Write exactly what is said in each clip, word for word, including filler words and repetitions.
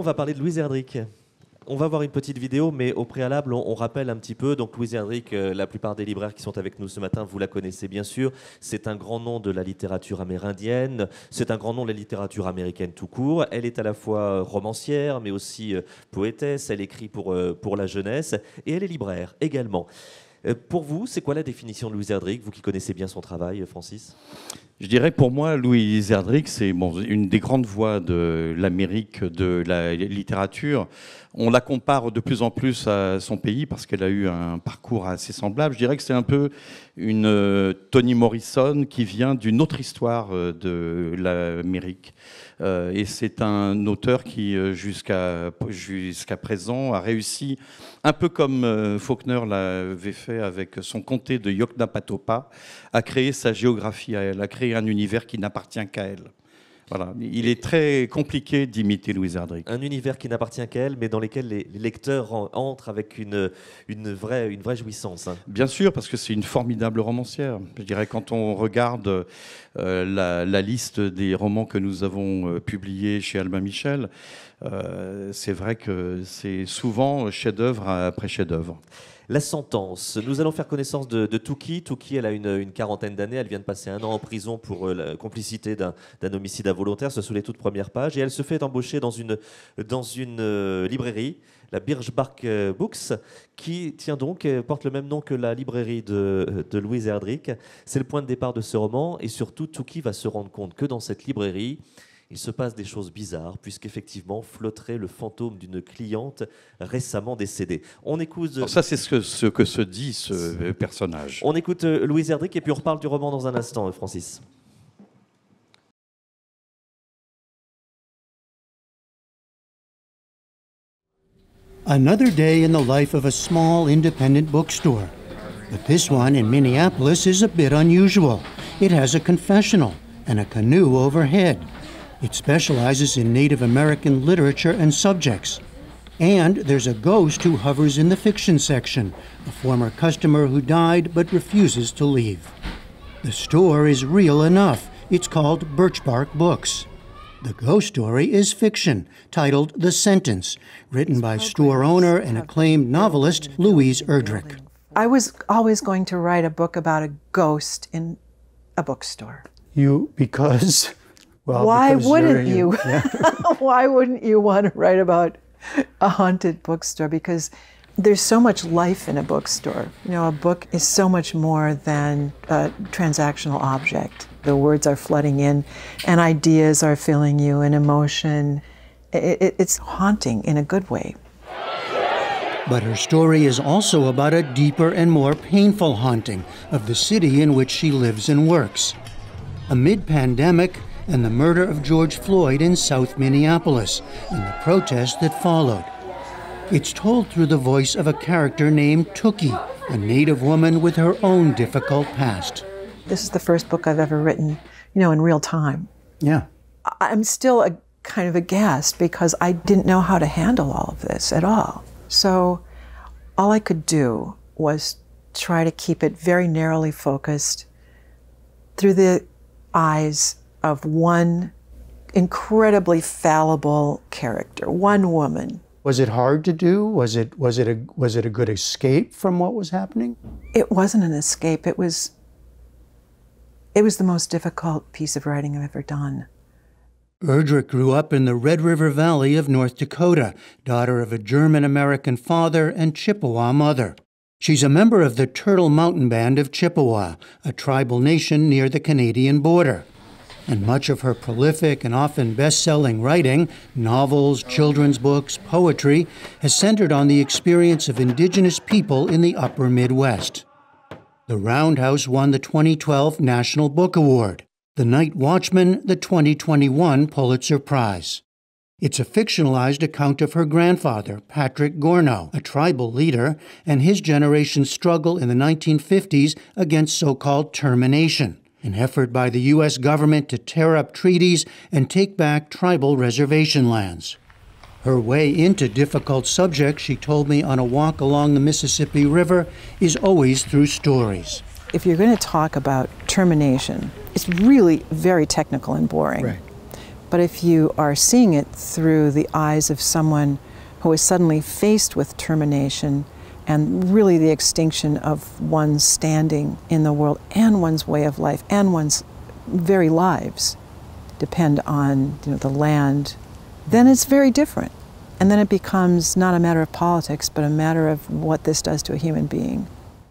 va parler de Louise Erdrich. On va voir une petite vidéo, mais au préalable, on, on rappelle un petit peu. Donc, Louise Erdrich, euh, la plupart des libraires qui sont avec nous ce matin, vous la connaissez bien sûr. C'est un grand nom de la littérature amérindienne. C'est un grand nom de la littérature américaine tout court. Elle est à la fois romancière, mais aussi euh, poétesse. Elle écrit pour, euh, pour la jeunesse. Et elle est libraire également. Euh, pour vous, c'est quoi la définition de Louise Erdrich, vous qui connaissez bien son travail, Francis ? Je dirais pour moi, Louise Erdrich, c'est bon, une des grandes voix de l'Amérique de la littérature. On la compare de plus en plus à son pays parce qu'elle a eu un parcours assez semblable. Je dirais que c'est un peu une euh, Toni Morrison qui vient d'une autre histoire euh, de l'Amérique. Euh, et c'est un auteur qui, euh, jusqu'à jusqu'à présent, a réussi, un peu comme euh, Faulkner l'avait fait avec son comté de Yoknapatawpha, à créer sa géographie à elle, à créer un univers qui n'appartient qu'à elle. Voilà. Il est très compliqué d'imiter Louise Erdrich. Un univers qui n'appartient qu'à elle, mais dans lequel les, les lecteurs en, entrent avec une, une, vraie, une vraie jouissance. Hein. Bien sûr, parce que c'est une formidable romancière. Je dirais, quand on regarde euh, la, la liste des romans que nous avons euh, publiés chez Albin Michel, euh, c'est vrai que c'est souvent chef-d'œuvre après chef-d'œuvre. La sentence. Nous allons faire connaissance de, de Touki. Touki, elle a une, une quarantaine d'années. Elle vient de passer un an en prison pour euh, la complicité d'un homicide involontaire. Ce sont les toutes premières pages. Et elle se fait embaucher dans une, dans une euh, librairie, la Birchbark Books, qui tient donc, euh, porte le même nom que la librairie de, de Louise Erdrich. C'est le point de départ de ce roman. Et surtout, Touki va se rendre compte que dans cette librairie, il se passe des choses bizarres, puisqu'effectivement flotterait le fantôme d'une cliente récemment décédée. On écoute... Alors ça, c'est ce que, ce que se dit ce personnage. On écoute Louise Erdrich et puis on reparle du roman dans un instant, Francis. Another day in the life of a small independent bookstore. But this one in Minneapolis is a bit unusual. It has a confessional and a canoe overhead. It specializes in Native American literature and subjects. And there's a ghost who hovers in the fiction section, a former customer who died but refuses to leave. The store is real enough. It's called Birchbark Books. The ghost story is fiction, titled The Sentence, written by store owner and acclaimed novelist Louise Erdrich. I was always going to write a book about a ghost in a bookstore. You, because... Well, Why wouldn't you? you? Yeah. Why wouldn't you want to write about a haunted bookstore? Because there's so much life in a bookstore. You know, a book is so much more than a transactional object. The words are flooding in, and ideas are filling you, and emotion. It, it, it's haunting in a good way. But her story is also about a deeper and more painful haunting of the city in which she lives and works. Amid pandemic, and the murder of George Floyd in South Minneapolis, and the protest that followed. It's told through the voice of a character named Touki, a Native woman with her own difficult past. This is the first book I've ever written, you know, in real time. Yeah. I'm still a, kind of aghast because I didn't know how to handle all of this at all. So all I could do was try to keep it very narrowly focused through the eyes of one incredibly fallible character, one woman. Was it hard to do? Was it was it a was it a good escape from what was happening? It wasn't an escape. It was it was the most difficult piece of writing I've ever done. Erdrich grew up in the Red River Valley of North Dakota, daughter of a German-American father and Chippewa mother. She's a member of the Turtle Mountain Band of Chippewa, a tribal nation near the Canadian border. And much of her prolific and often best-selling writing, novels, children's books, poetry, has centered on the experience of indigenous people in the upper Midwest. The Roundhouse won the twenty twelve National Book Award, The Night Watchman the twenty twenty-one Pulitzer Prize. It's a fictionalized account of her grandfather, Patrick Gorno, a tribal leader, and his generation's struggle in the nineteen fifties against so-called termination, an effort by the U S government to tear up treaties and take back tribal reservation lands. Her way into difficult subjects, she told me on a walk along the Mississippi River, is always through stories. If you're going to talk about termination, it's really very technical and boring. Right. But if you are seeing it through the eyes of someone who is suddenly faced with termination and really the extinction of one's standing in the world and one's way of life and one's very lives depend on, you know, the land, then it's very different. And then it becomes not a matter of politics, but a matter of what this does to a human being.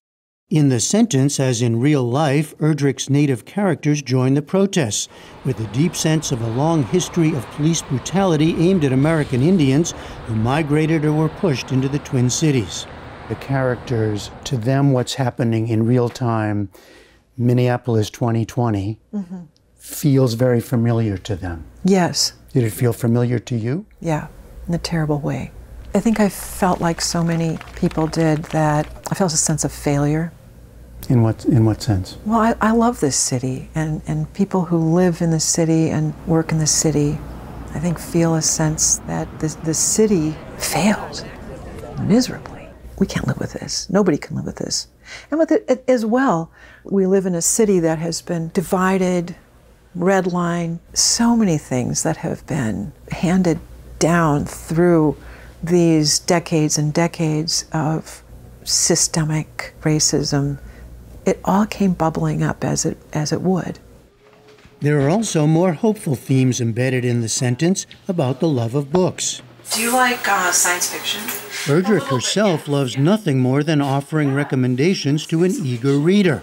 In the sentence, as in real life, Erdrich's native characters join the protests, with a deep sense of a long history of police brutality aimed at American Indians who migrated or were pushed into the Twin Cities. The characters, to them, what's happening in real time, Minneapolis twenty twenty, mm-hmm. feels very familiar to them. Yes. Did it feel familiar to you? Yeah, in a terrible way. I think I felt like so many people did that I felt a sense of failure. In what, in what sense? Well, I, I love this city, and, and people who live in the city and work in the city, I think feel a sense that this, the city failed miserably. We can't live with this. Nobody can live with this. And with it as well, we live in a city that has been divided, redlined, so many things that have been handed down through these decades and decades of systemic racism. It all came bubbling up as it, as it would. There are also more hopeful themes embedded in the sentence about the love of books. Do you like uh, science fiction? Erdrich herself loves nothing more than offering recommendations to an eager reader.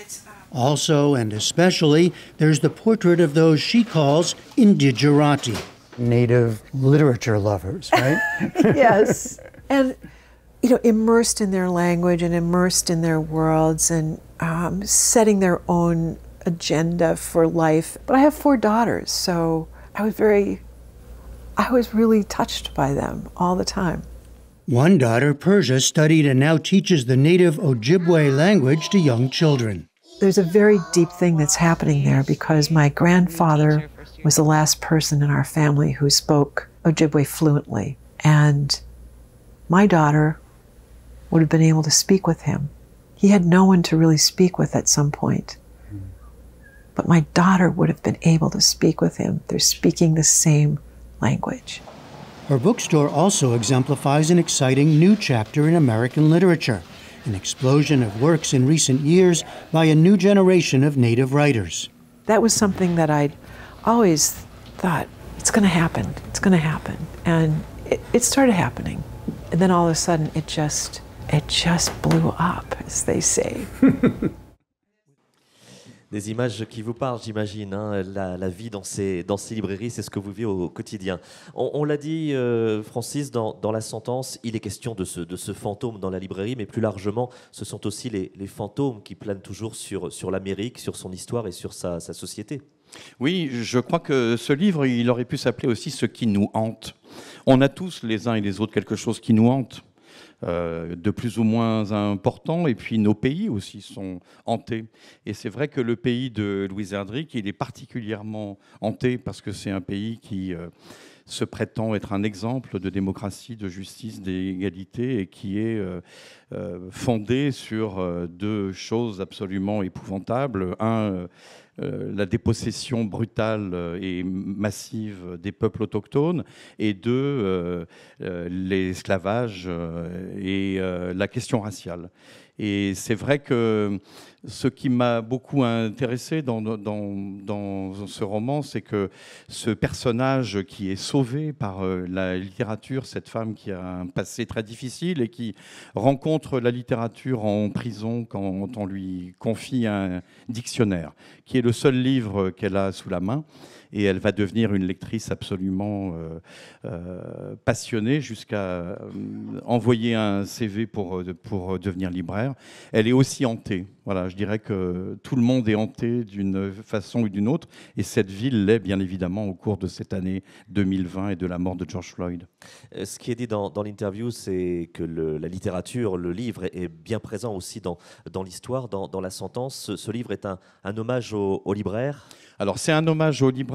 Also, and especially, there's the portrait of those she calls indigerati, native literature lovers, right? Yes. And, you know, immersed in their language and immersed in their worlds and um, setting their own agenda for life. But I have four daughters, so I was very, I was really touched by them all the time. One daughter, Persia, studied and now teaches the native Ojibwe language to young children. There's a very deep thing that's happening there because my grandfather was the last person in our family who spoke Ojibwe fluently. And my daughter would have been able to speak with him. He had no one to really speak with at some point. But my daughter would have been able to speak with him. They're speaking the same language. Her bookstore also exemplifies an exciting new chapter in American literature, an explosion of works in recent years by a new generation of native writers. That was something that I'd always thought, it's going to happen, it's going to happen. And it, it started happening. And then all of a sudden, it just, it just blew up, as they say. Des images qui vous parlent, j'imagine, hein, la, la vie dans ces, dans ces librairies, c'est ce que vous vivez au, au quotidien. On, on l'a dit, euh, Francis, dans, dans la sentence, il est question de ce, de ce fantôme dans la librairie, mais plus largement, ce sont aussi les, les fantômes qui planent toujours sur, sur l'Amérique, sur son histoire et sur sa, sa société. Oui, je crois que ce livre, il aurait pu s'appeler aussi « Ce qui nous hante ». On a tous, les uns et les autres, quelque chose qui nous hante. Euh, de plus ou moins important, et puis nos pays aussi sont hantés. Et c'est vrai que le pays de Louise Erdrich, il est particulièrement hanté parce que c'est un pays qui euh, se prétend être un exemple de démocratie, de justice, d'égalité, et qui est euh, euh, fondé sur euh, deux choses absolument épouvantables. Un, euh, Euh, la dépossession brutale et massive des peuples autochtones, et deux, euh, euh, l'esclavage euh, et euh, la question raciale. Et c'est vrai que ce qui m'a beaucoup intéressé dans, dans, dans ce roman, c'est que ce personnage qui est sauvé par la littérature, cette femme qui a un passé très difficile et qui rencontre la littérature en prison quand on lui confie un dictionnaire, qui est le seul livre qu'elle a sous la main. Et elle va devenir une lectrice absolument euh, euh, passionnée jusqu'à euh, envoyer un C V pour, pour devenir libraire. Elle est aussi hantée. Voilà, je dirais que tout le monde est hanté d'une façon ou d'une autre. Et cette ville l'est bien évidemment au cours de cette année deux mille vingt et de la mort de George Floyd. Ce qui est dit dans, dans l'interview, c'est que le, la littérature, le livre est bien présent aussi dans, dans l'histoire, dans, dans la sentence. Ce, ce livre est un, un hommage aux, aux libraires. Alors c'est un hommage aux libraires.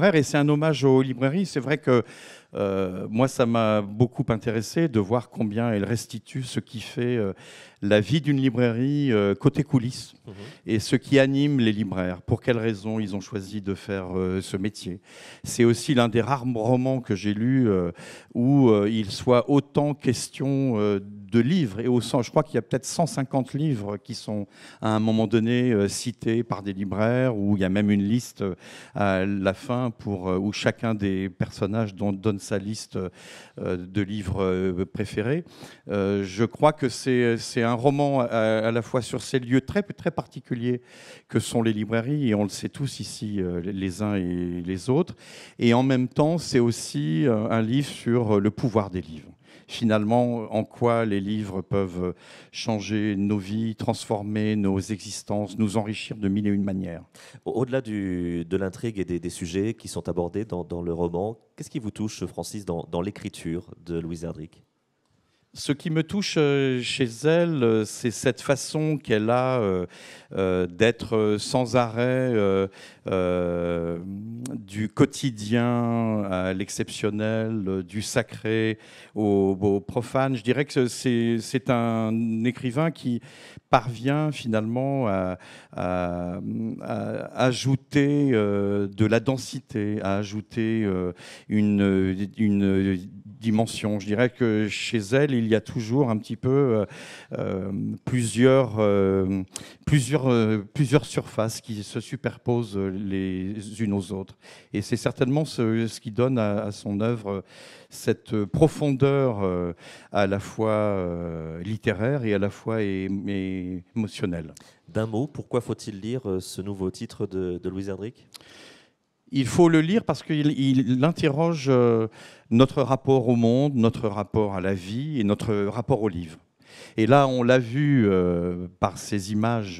libraires et c'est un hommage aux librairies. C'est vrai que euh, moi, ça m'a beaucoup intéressé de voir combien elles restituent ce qui fait euh, la vie d'une librairie euh, côté coulisses mmh. et ce qui anime les libraires. Pour quelles raisons ils ont choisi de faire euh, ce métier. C'est aussi l'un des rares romans que j'ai lus euh, où euh, il soit autant question euh, de livres. Et au sens, je crois qu'il y a peut-être cent cinquante livres qui sont à un moment donné euh, cités par des libraires, où il y a même une liste euh, à la fin pour, euh, où chacun des personnages donne sa liste euh, de livres euh, préférés. Euh, je crois que c'est un roman à, à la fois sur ces lieux très, très particuliers que sont les librairies, et on le sait tous ici, euh, les uns et les autres. Et en même temps, c'est aussi euh, un livre sur le pouvoir des livres. Finalement, en quoi les livres peuvent changer nos vies, transformer nos existences, nous enrichir de mille et une manières. Au-delà de l'intrigue et des, des sujets qui sont abordés dans, dans le roman, qu'est-ce qui vous touche, Francis, dans, dans l'écriture de Louise Erdrich ? Ce qui me touche chez elle, c'est cette façon qu'elle a euh, euh, d'être sans arrêt euh, euh, du quotidien à l'exceptionnel, du sacré au, au profane. Je dirais que c'est un écrivain qui parvient finalement à, à, à ajouter euh, de la densité, à ajouter euh, une, une dimension. Je dirais que chez elle, il y a toujours un petit peu euh, plusieurs, euh, plusieurs, euh, plusieurs surfaces qui se superposent les unes aux autres. Et c'est certainement ce, ce qui donne à, à son œuvre cette profondeur euh, à la fois euh, littéraire et à la fois é é émotionnelle. D'un mot, pourquoi faut-il lire ce nouveau titre de, de Louise Erdrich ? Il faut le lire parce qu'il il interroge euh, notre rapport au monde, notre rapport à la vie et notre rapport au livre. Et là, on l'a vu euh, par ces images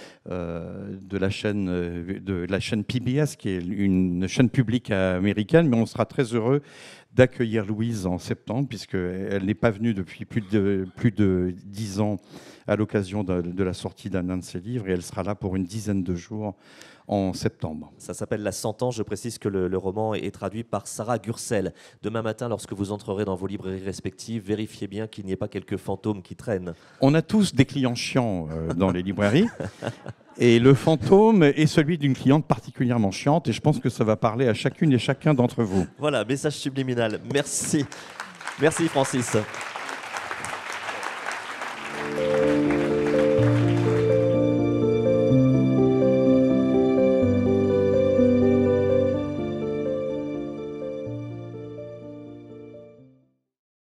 euh, de, la chaîne, de la chaîne P B S, qui est une chaîne publique américaine, mais on sera très heureux d'accueillir Louise en septembre, puisqu'elle n'est pas venue depuis plus de, plus de dix ans à l'occasion de, de la sortie d'un de ses livres, et elle sera là pour une dizaine de jours en septembre. Ça s'appelle La Sentence. Je précise que le, le roman est traduit par Sarah Gursel. Demain matin, lorsque vous entrerez dans vos librairies respectives, vérifiez bien qu'il n'y ait pas quelques fantômes qui traînent. On a tous des clients chiants euh, dans les librairies. Et le fantôme est celui d'une cliente particulièrement chiante. Et je pense que ça va parler à chacune et chacun d'entre vous. Voilà, message subliminal. Merci. Merci, Francis.